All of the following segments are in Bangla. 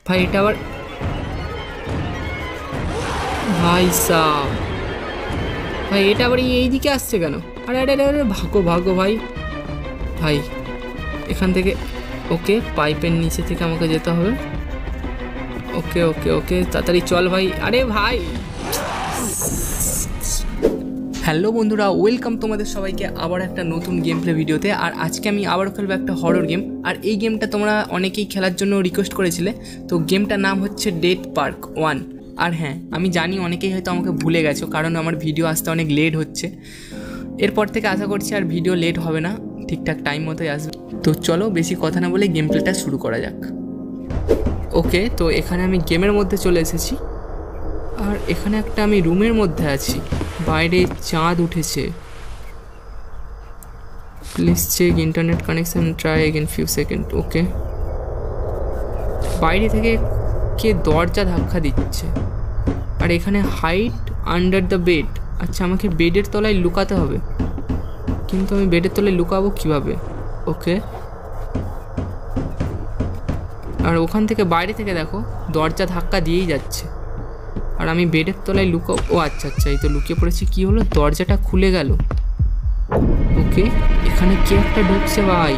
ভাই এটা আবার ভাই সাহ, ভাই এটা আবার এই দিকে আসছে কেন? আরে আরে আরে ভাগো ভাগো ভাই। ভাই এখান থেকে ওকে, পাইপের নিচে থেকে আমাকে যেতে হবে। ওকে ওকে ওকে তাড়াতাড়ি চল ভাই। আরে ভাই, হ্যালো বন্ধুরা, ওয়েলকাম তোমাদের সবাইকে আবার একটা নতুন গেম প্লে ভিডিওতে। আর আজকে আমি আবারও খেলবো একটা হরর গেম। আর এই গেমটা তোমরা অনেকেই খেলার জন্য রিকোয়েস্ট করেছিলে। তো গেমটার নাম হচ্ছে ডেথ পার্ক 1। আর হ্যাঁ, আমি জানি অনেকেই হয়তো আমাকে ভুলে গেছো, কারণ আমার ভিডিও আসতে অনেক লেট হচ্ছে। এরপর থেকে আশা করছি আর ভিডিও লেট হবে না, ঠিকঠাক টাইম মতোই আসবে। তো চলো বেশি কথা না বলে গেম প্লেটা শুরু করা যাক। ওকে, তো এখানে আমি গেমের মধ্যে চলে এসেছি। আর এখানে একটা আমি রুমের মধ্যে আছি, বাইরে চাঁদ উঠেছে। Please check internet connection, try again few second. Okay, বাইরে থেকে কে দরজা ধাক্কা দিচ্ছে। আর এখানে হাইট আন্ডার দ্য বেড। আচ্ছা, আমাকে বেডের তলায় লুকাতে হবে, কিন্তু আমি বেডের তলায় লুকাবো কিভাবে? ওকে, আর ওখান থেকে বাইরে থেকে দেখো দরজা ধাক্কা দিয়েই যাচ্ছে। আর আমি বেডের তলায় লুকাও। ও আচ্ছা আচ্ছা, এই তো লুকিয়ে পড়েছি। কি হলো, দরজাটা খুলে গেল। ওকে, এখানে কে একটা ঢুকছে ভাই।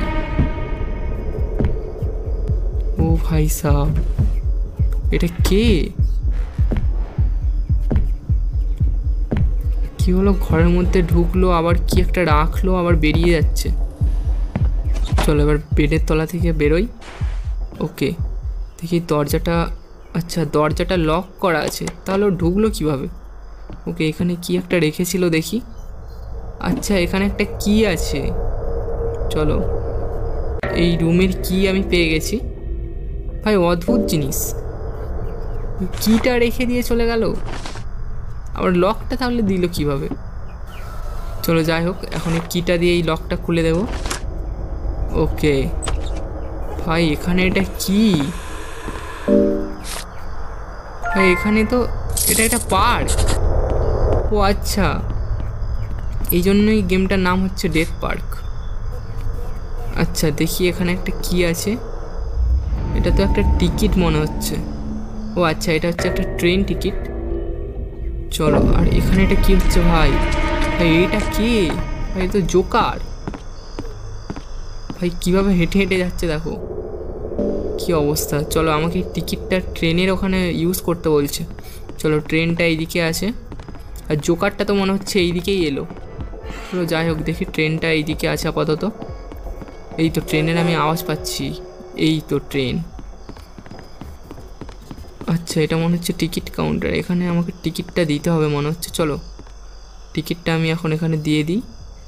ও ভাই সাহ, এটা কে? কি হলো, ঘরের মধ্যে ঢুকলো, আবার কি একটা রাখলো, আবার বেরিয়ে যাচ্ছে। চলো এবার বেডের তলা থেকে বেরোই। ওকে, দেখি দরজাটা। আচ্ছা, দরজাটা লক করা আছে, তাহলে ঢুকলো কিভাবে? ওকে, এখানে কি একটা রেখেছিল দেখি। আচ্ছা, এখানে একটা কি আছে। চলো, এই রুমের কি আমি পেয়ে গেছি। ভাই অদ্ভুত জিনিস, কিটা রেখে দিয়ে চলে গেল, আবার লকটা তাহলে দিল কিভাবে? চলো যাই হোক, এখন এই কিটা দিয়ে এই লকটা খুলে দেব। ওকে ভাই, এখানে এটা কি? ভাই এখানে তো এটা একটা পার্ক। ও আচ্ছা, এই জন্যই গেমটার নাম হচ্ছে ডেথ পার্ক। আচ্ছা দেখি, এখানে একটা কি আছে। এটা তো একটা টিকিট মনে হচ্ছে। ও আচ্ছা, এটা হচ্ছে একটা ট্রেন টিকিট। চলো, আর এখানে এটা কি হচ্ছে ভাই? ভাই এইটা কে? ভাই তো জোকার। ভাই কিভাবে হেঁটে হেঁটে যাচ্ছে দেখো, কি অবস্থা। চলো, আমাকে টিকিটটা ট্রেনের ওখানে ইউজ করতে বলছে। চলো, ট্রেনটা এইদিকে আছে, আর জোকারটা তো মনে হচ্ছে এইদিকেই এলো। চলো যাই হোক, দেখি ট্রেনটা এইদিকে আছে আপাতত। এই তো ট্রেনের আমি আওয়াজ পাচ্ছি, এই তো ট্রেন। আচ্ছা, এটা মনে হচ্ছে টিকিট কাউন্টার, এখানে আমাকে টিকিটটা দিতে হবে মনে হচ্ছে। চলো, টিকিটটা আমি এখন এখানে দিয়ে দিই।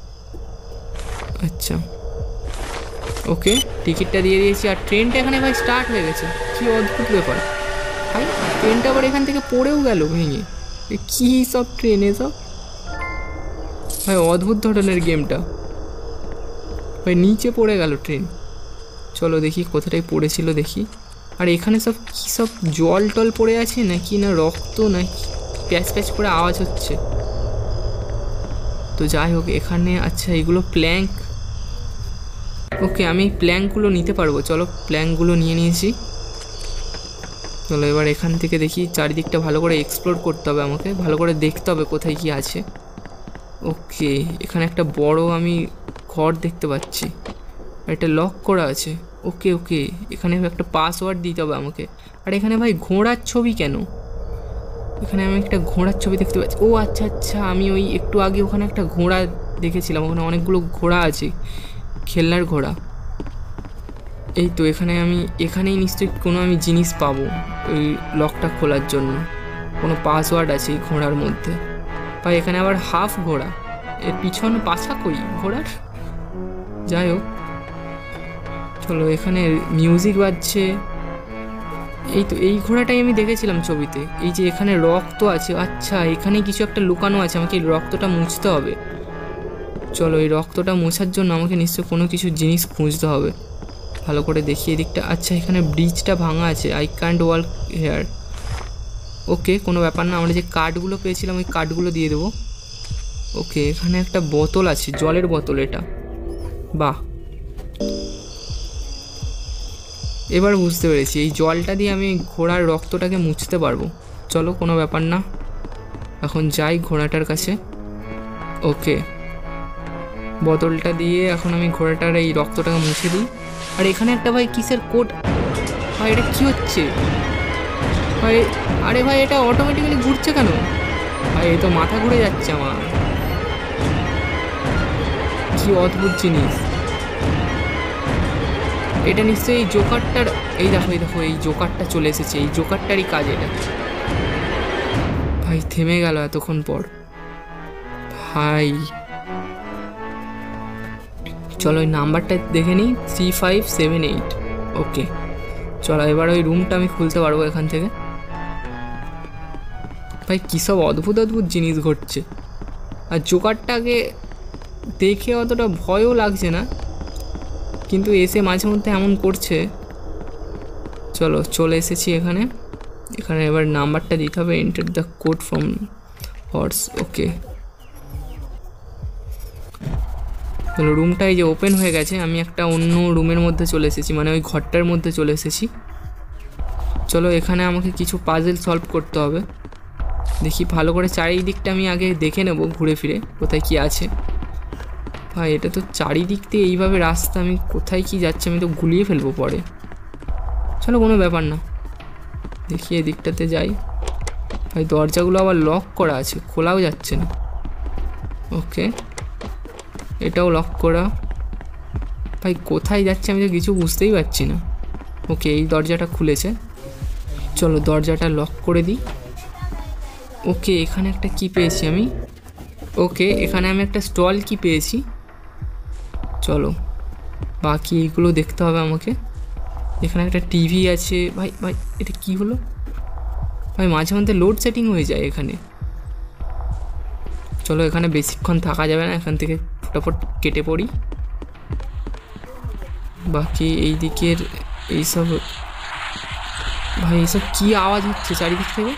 আচ্ছা ওকে, টিকিটটা দিয়ে দিয়েছি। আর ট্রেনটা এখানে ভাই স্টার্ট হয়ে গেছে, কি অদ্ভুত ব্যাপার। ভাই ট্রেনটা আবার এখান থেকে পড়েও গেল ভেঙে। কী সব ট্রেন এসব, ভাই অদ্ভুত ধরনের গেমটা। ভাই নিচে পড়ে গেল ট্রেন। চলো দেখি কোথাটায় পড়েছিল দেখি। আর এখানে সব কী সব জল টল পড়ে আছে নাকি, না রক্ত নাকি, প্যাচ প্যাচ করে আওয়াজ হচ্ছে। তো যাই হোক, এখানে আচ্ছা এগুলো প্ল্যাঙ্ক। ওকে, আমি প্ল্যাঙ্কগুলো নিতে পারবো। চলো, প্ল্যাঙ্কগুলো নিয়ে নিয়েছি। চলো এবার এখান থেকে দেখি, চারিদিকটা ভালো করে এক্সপ্লোর করতে হবে আমাকে, ভালো করে দেখতে হবে কোথায় কি আছে। ওকে, এখানে একটা বড় আমি ঘর দেখতে পাচ্ছি, এটা লক করা আছে। ওকে ওকে, এখানে একটা পাসওয়ার্ড দিতে হবে আমাকে। আর এখানে ভাই ঘোড়ার ছবি কেন? এখানে আমি একটা ঘোড়ার ছবি দেখতে পাচ্ছি। ও আচ্ছা আচ্ছা, আমি ওই একটু আগে ওখানে একটা ঘোড়া দেখেছিলাম, ওখানে অনেকগুলো ঘোড়া আছে, খেলনার ঘোড়া। এই তো এখানেই নিশ্চয়ই কোনো আমি জিনিস পাবো ওই লকটা খোলার জন্য। কোনো পাসওয়ার্ড আছে এই ঘোড়ার মধ্যে। ভাই এখানে আবার হাফ ঘোড়া, এর পিছনে পাছা কই ঘোড়ার? যাই হোক, চলো, এখানে মিউজিক বাজছে। এই তো এই ঘোড়াটাই আমি দেখেছিলাম ছবিতে। এই যে এখানে রক্ত আছে, আচ্ছা এখানে কিছু একটা লুকানো আছে, আমাকে এই রক্তটা মুছতে হবে। চলো, এই রক্তটা মোছার জন্য আমাকে নিশ্চয় কোনো কিছু জিনিস খুঁজতে হবে। ভালো করে দেখি এদিকটা। আচ্ছা, এখানে ব্রিজটা ভাঙা আছে, I can't walk here. Okay, কোনো ব্যাপার না, আমরা যে কার্ডগুলো পেয়েছিলাম ওই কার্ডগুলো দিয়ে দেবো। ওকে, এখানে একটা বোতল আছে, জলের বোতল এটা, বাহ। এবার বুঝতে পেরেছি, এই জলটা দিয়ে আমি ঘোড়ার রক্তটাকে মুছতে পারবো। চলো, কোনো ব্যাপার না, এখন যাই ঘোড়াটার কাছে। ওকে, বোতলটা দিয়ে এখন আমি ঘোড়াটার এই রক্তটাকে মুছে দিই। আর এখানে একটা ভাই কিসের কোড, ভাই এটা কী হচ্ছে ভাই? আরে ভাই, এটা অটোমেটিক্যালি ঘুরছে কেন ভাই? এই তো মাথা ঘুরে যাচ্ছে আমার, কি অদ্ভুত জিনিস এটা। নিশ্চয়ই এই জোকারটার, এই দেখো এই দেখো, এই জোকারটা চলে এসেছে, এই জোকারটারই কাজ এটা। ভাই থেমে গেল এতক্ষণ পর ভাই। চলো ওই নাম্বারটা দেখে নিই, 3578। ওকে চলো, এবার ওই রুমটা আমি খুলতে পারবো এখান থেকে। ভাই কী সব অদ্ভুত অদ্ভুত জিনিস ঘটছে। আর জোকারটাকে দেখে অতটা ভয়ও লাগছে না, কিন্তু এসে মাঝে মধ্যে এমন করছে। চলো চলে এসেছি এখানে। এখানে এবার নাম্বারটা দিতে হবে, enter the code from horse. Okay চলো, রুমটাই যে ওপেন হয়ে গেছে, আমি একটা অন্য রুমের মধ্যে চলে এসেছি, মানে ওই ঘরটার মধ্যে চলে এসেছি। চলো এখানে আমাকে কিছু পাজেল সলভ করতে হবে। দেখি ভালো করে চারিদিকটা আমি আগে দেখে নেব ঘুরে ফিরে, কোথায় কি আছে। ভাই এটা তো চারিদিক দিয়ে এইভাবে রাস্তা, আমি কোথায় কি যাচ্ছে আমি তো গুলিয়ে ফেলবো পরে। চলো কোনো ব্যাপার না, দেখি এদিকটাতে যাই। ভাই দরজাগুলো আবার লক করা আছে, খোলাও যাচ্ছে না। ওকে এটাও লক করা। ভাই কোথায় যাচ্ছে আমি তো কিছু বুঝতেই পারছি না। ওকে এই দরজাটা খুলেছে, চলো দরজাটা লক করে দিই। ওকে এখানে একটা কি পেয়েছি আমি। ওকে এখানে আমি একটা স্টল কি পেয়েছি। চলো বাকি এইগুলো দেখতে হবে আমাকে। এখানে একটা টিভি আছে। ভাই ভাই এটা কি হলো ভাই? মাঝে মধ্যে লোড সেটিং হয়ে যায় এখানে। চলো এখানে বেশিক্ষণ থাকা যাবে না, এখান থেকে ফটাফট কেটে পড়ি। বাকি এই দিকের এইসব, ভাই এইসব কী আওয়াজ হচ্ছে চারিদিক থেকে?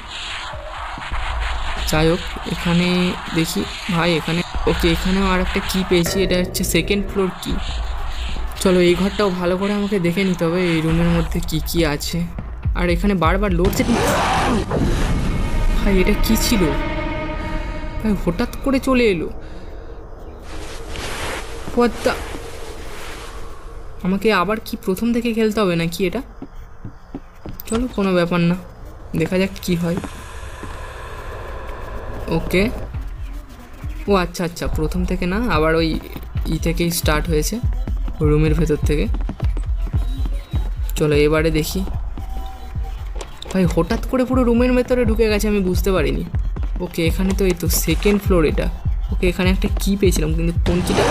যাই হোক এখানে দেখি ভাই এখানে। ওকে এখানেও আর একটা কী পেয়েছি, এটা হচ্ছে সেকেন্ড ফ্লোর কি। চলো এই ঘরটাও ভালো করে আমাকে দেখে নিতে হবে, এই রুমের মধ্যে কি কি আছে। আর এখানে বারবার লোড সেটিং। ভাই এটা কি ছিল ভাই? হঠাৎ করে চলে এলো। আমাকে আবার কি প্রথম থেকে খেলতে হবে না কি এটা? চলো কোনো ব্যাপার না, দেখা যাক কি হয়। ওকে ও আচ্ছা আচ্ছা, প্রথম থেকে না, আবার ওই থেকেই স্টার্ট হয়েছে, রুমের ভেতর থেকে। চলো এবারে দেখি। ভাই হঠাৎ করে পুরো রুমের ভেতরে ঢুকে গেছে, আমি বুঝতে পারিনি। ওকে এখানে তো এই তো সেকেন্ড ফ্লোর এটা। ওকে এখানে একটা কি পেয়েছিলাম, কিন্তু কোন কিটা?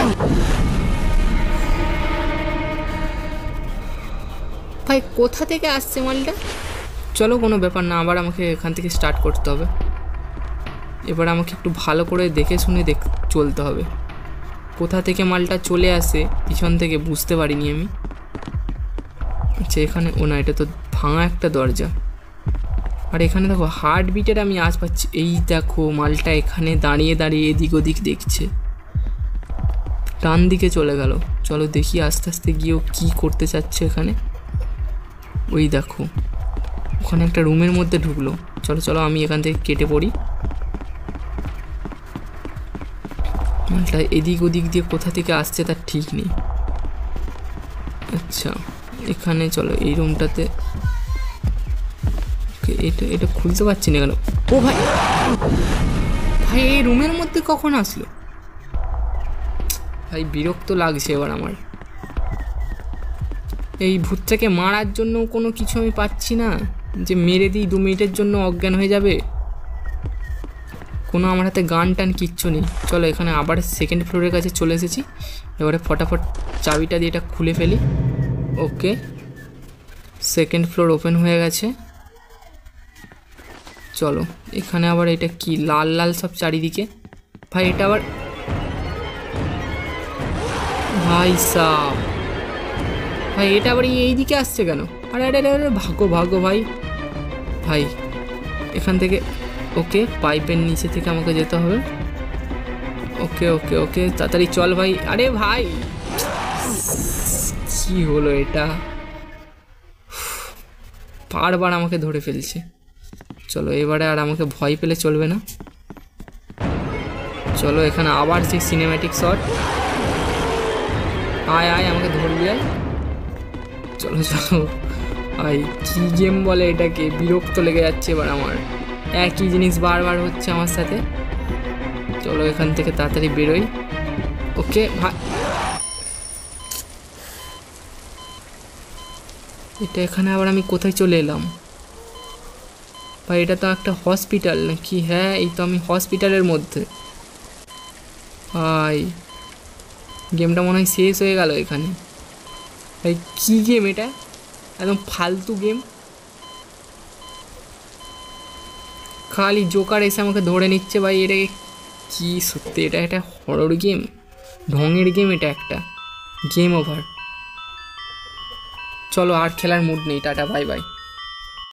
ভাই কোথা থেকে আসছে মালটা? চলো কোনো ব্যাপার না, আবার আমাকে এখান থেকে স্টার্ট করতে হবে। এবার আমাকে একটু ভালো করে দেখে শুনে চলতে হবে, কোথা থেকে মালটা চলে আসে পিছন থেকে বুঝতে পারিনি আমি। আচ্ছা এখানে, ও না এটা তো ভাঙা একটা দরজা। আর এখানে দেখো হার্ট বিটের আমি আওয়াজ পাচ্ছি। এই দেখো মালটা এখানে দাঁড়িয়ে দাঁড়িয়ে এদিক ওদিক দেখছে, ডান দিকে চলে গেল। চলো দেখি আস্তে আস্তে গিয়েও কী করতে চাচ্ছে এখানে। ওই দেখো ওখানে একটা রুমের মধ্যে ঢুকলো। চলো চলো আমি এখান থেকে কেটে পড়ি। মালটা এদিক ওদিক দিয়ে কোথা থেকে আসছে তার ঠিক নেই। আচ্ছা এখানে চলো এই রুমটাতে। এটা এটা খুলতে পারছি না কেন? ও ভাই, ভাই এই রুমের মধ্যে কখন আসলো? ভাই বিরক্ত লাগছে এবার আমার। এই ভূতটাকে মারার জন্য কোনো কিছু আমি পাচ্ছি না, যে মেরে দিই 2 মিনিটের জন্য অজ্ঞান হয়ে যাবে। কোনো আমার হাতে গান টান কিচ্ছু নেই। চলো এখানে আবার সেকেন্ড ফ্লোরের কাছে চলে এসেছি, এবারে ফটাফট চাবিটা দিয়ে এটা খুলে ফেলি। ওকে সেকেন্ড ফ্লোর ওপেন হয়ে গেছে। চলো এখানে আবার এটা কি লাল লাল সব চারিদিকে। ভাই এটা আবার, ভাই সাব, ভাই এটা আবার এই দিকে আসছে কেন? আরে আরে আরে ভাগো ভাগো ভাই। ভাই এখান থেকে, ওকে পাইপের নিচে থেকে আমাকে যেতে হবে। ওকে ওকে ওকে তাড়াতাড়ি চল ভাই। আরে ভাই কি হলো এটা? বারবার আমাকে ধরে ফেলছে। চলো এবারে আর আমাকে ভয় পেলে চলবে না। চলো এখানে আবার সেই সিনেম্যাটিক শট। আয় আয় আমাকে ধরবি আয়। চলো চলো আয়, কী গেম বলে এটাকে, বিরক্ত লেগে যাচ্ছে এবার আমার, একই জিনিস বারবার হচ্ছে আমার সাথে। চলো এখান থেকে তাড়াতাড়ি বেরোই। ওকে ভাই, এটা এখানে আবার আমি কোথায় চলে এলাম ভাই? এটা তো একটা হসপিটাল নাকি? হ্যাঁ এই তো আমি হসপিটালের মধ্যে। ভাই গেমটা মনে হয় শেষ হয়ে গেল এখানে। ভাই কী গেম এটা, একদম ফালতু গেম। খালি জোকার এসে আমাকে ধরে নিচ্ছে ভাই। এটা কি সত্যি এটা একটা হরর গেম, ঢঙের গেম এটা একটা। Game over. চলো আর খেলার মুড নেই, টাটা বাই বাই।